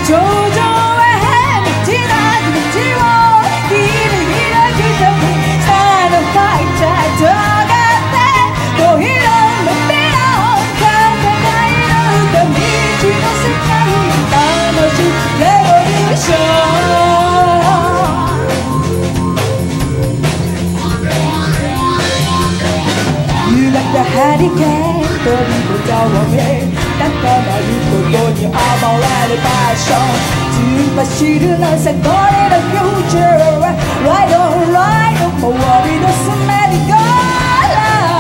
頂上へ道なき道を切り開くためにスターのファイターとがって小広のメロン戦いの歌道の世界楽しいレボリューション夕方ハリケーン飛びざわめ高まることに暴れるパッション突っ走るのさこれのフューチャーはライドライド回り出すメリーゴーラ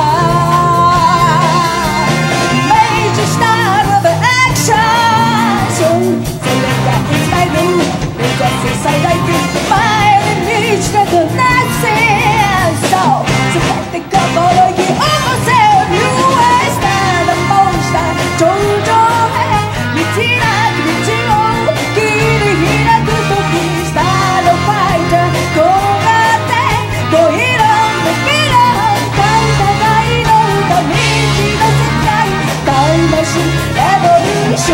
ンイメージしたのでアクションそれがいつまいる目指す最大級前に満ちたとなせそう全て心意気起こせよ US ただモンスター頂上へ道なき道を切り開くときスターのファイターこうがって小広の未来戦いの歌道の世界タイムマシンレボリューション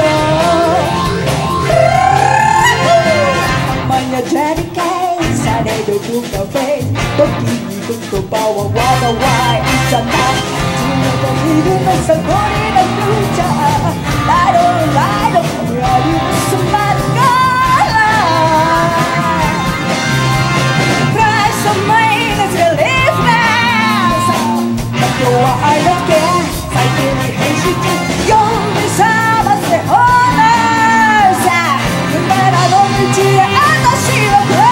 たまにはデリケートされる文化フェイス時に言葉はわがわいじゃないいるのさこれがフューチャーライドライドやりすまるゴーラプライスとマイナスがリフレンス今日は愛だけ最近に変身中夜に覚ませホーナーさ夢らの道へ私はプレイ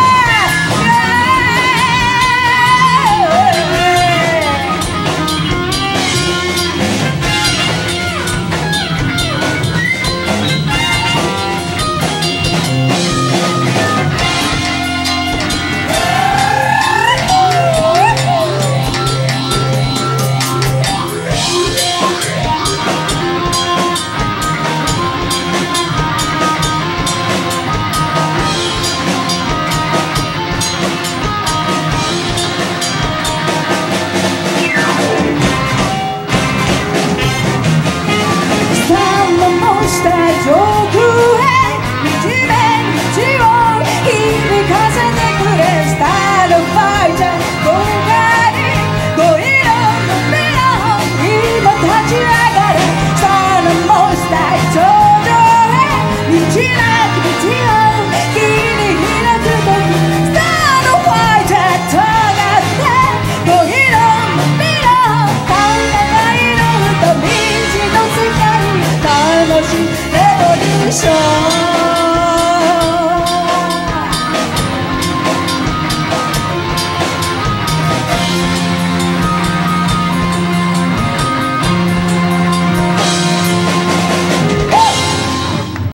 上空へ導め道を響かせてくれスターのファイター今回小色の未来今立ち上がれスターのモンスター頂上へ道なき道を切り開くときスターのファイターとがって小色の未来戦いの歌道の世界楽しいレボリューション